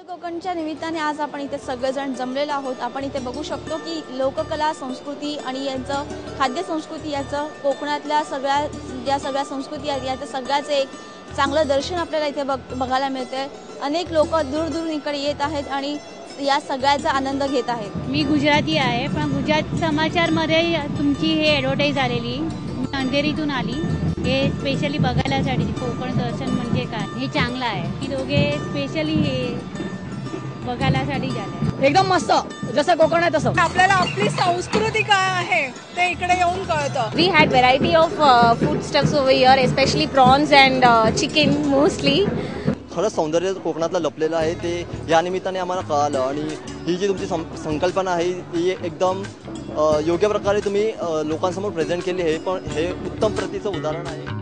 Global कोकणच्या निमित्ताने आज आपण इथे सगळेजण जमलेलो आहोत। आपण इथे बघू शकतो की लोककला संस्कृती आणि यांचं खाद्य संस्कृती याचं कोकणातल्या सगळ्या संस्कृती आहेत याचं सगळ्याचे एक चांगलं दर्शन आपल्याला इथे बघायला मिळते। अनेक लोक दूर इकडे येत आहेत आणि या सगळ्याचा आनंद घेत आहेत। मी गुजराती आहे, पण गुजरात समाचारमध्ये तुमची हे ॲडव्हर्टाइज आलेली, मी अंधेरीतून आली हे स्पेशली बघायलासाठी कोकण दर्शन म्हणजे काय हे चांगलं आहे की दोघे स्पेशली हे बघायलासाठी झाले। एकदम मस्त जसं कोकण आहे तसं आपल्याला आपली संस्कृती काय आहे ते इकडे येऊन कळतं। We had variety of food stuffs over here, especially prawns and chicken mostly. खरंच सौंदर्य कोकणातलं लपलेलं आहे ते या निमित्ताने आम्हाला कळालं आणि ही जी तुमची संकल्पना आहे ही एकदम योग्य प्रकारे तुम्ही लोकांसमोर प्रेझेंट केली आहे। पण हे उत्तम प्रतीचं उदाहरण आहे।